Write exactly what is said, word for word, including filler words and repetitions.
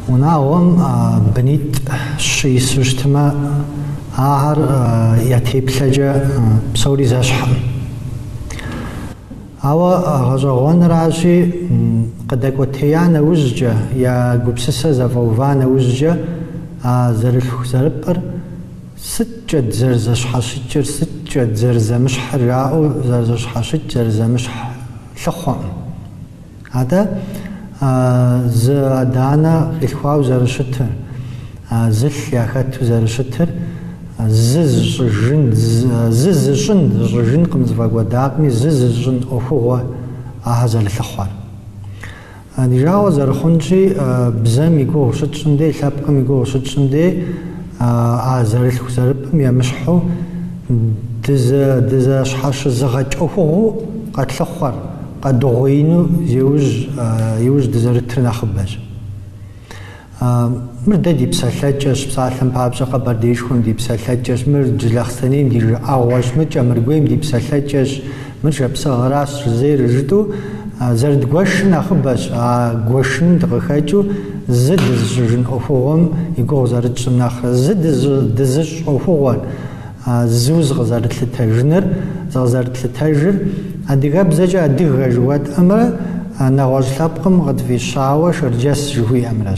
وناغم بنيت شي سوشتما آهر يتيبلجا بسوري زاشحم أو غزوان راشي قد أكوتيانا وزجا يا قبسسة زفوفانا وزجا زرلخ زربر ستجد زرزش حاشجر ستجد زرزة مش حراء زرزش حاشجر زرزة مش لخوان هذا زادانا لخواو زرشتر زل ياخت زرشتر زز جن زز جن جن قمز فقوداقمي زز جن أخوه هذا لخوان نجاو زرخونجي بزم يقول شتشندي ثابكم يقول شتشندي زرلخ زربم يمشحو دز دز شحاش زغج أخوه قد لخوان قد غوينو يوج يوج دزرتر نخبج مرد دي بسالجش بسالم بابجا قبر ديش خون دي بسالجش مرد جلخسنين دي أغواش متجا مرقويم دي بسالجش مرجع بسغراس زير جدو زرد قوش نخبج قوشن دغخاجو زد زجن أفوهم يقول زرد شناخ زد دزج أفوهم زوز غزارت لتجنر زغزارت لتجر أديك بزجا أديك جوات أمر نواج لابقم غد في شاوة شرجس جوي أمر